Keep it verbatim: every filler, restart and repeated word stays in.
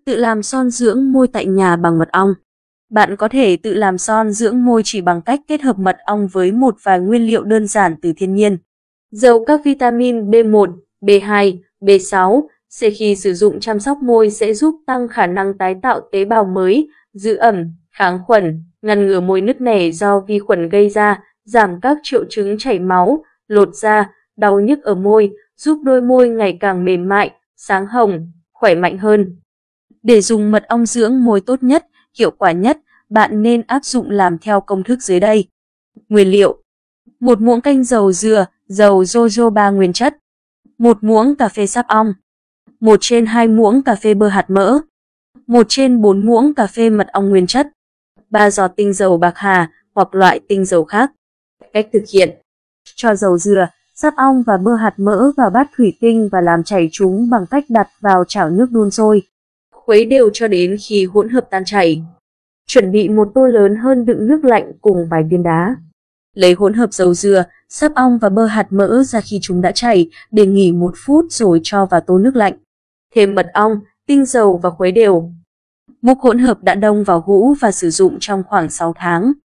Tự làm son dưỡng môi tại nhà bằng mật ong. Bạn có thể tự làm son dưỡng môi chỉ bằng cách kết hợp mật ong với một vài nguyên liệu đơn giản từ thiên nhiên. Giàu các vitamin B một, B hai, B sáu, C khi sử dụng chăm sóc môi sẽ giúp tăng khả năng tái tạo tế bào mới, giữ ẩm, kháng khuẩn, ngăn ngừa môi nứt nẻ do vi khuẩn gây ra, giảm các triệu chứng chảy máu, lột da, đau nhức ở môi, giúp đôi môi ngày càng mềm mại, sáng hồng, khỏe mạnh hơn. Để dùng mật ong dưỡng môi tốt nhất, hiệu quả nhất, bạn nên áp dụng làm theo công thức dưới đây. Nguyên liệu: một muỗng canh dầu dừa, dầu jojoba nguyên chất, một muỗng cà phê sáp ong, một trên hai muỗng cà phê bơ hạt mỡ, một trên bốn muỗng cà phê mật ong nguyên chất, ba giọt tinh dầu bạc hà hoặc loại tinh dầu khác. Cách thực hiện: cho dầu dừa, sáp ong và bơ hạt mỡ vào bát thủy tinh và làm chảy chúng bằng cách đặt vào chảo nước đun sôi. Khuấy đều cho đến khi hỗn hợp tan chảy. Chuẩn bị một tô lớn hơn đựng nước lạnh cùng vài viên đá. Lấy hỗn hợp dầu dừa, sáp ong và bơ hạt mỡ ra khi chúng đã chảy, để nghỉ một phút rồi cho vào tô nước lạnh. Thêm mật ong, tinh dầu và khuấy đều. Múc hỗn hợp đã đông vào hũ và sử dụng trong khoảng sáu tháng.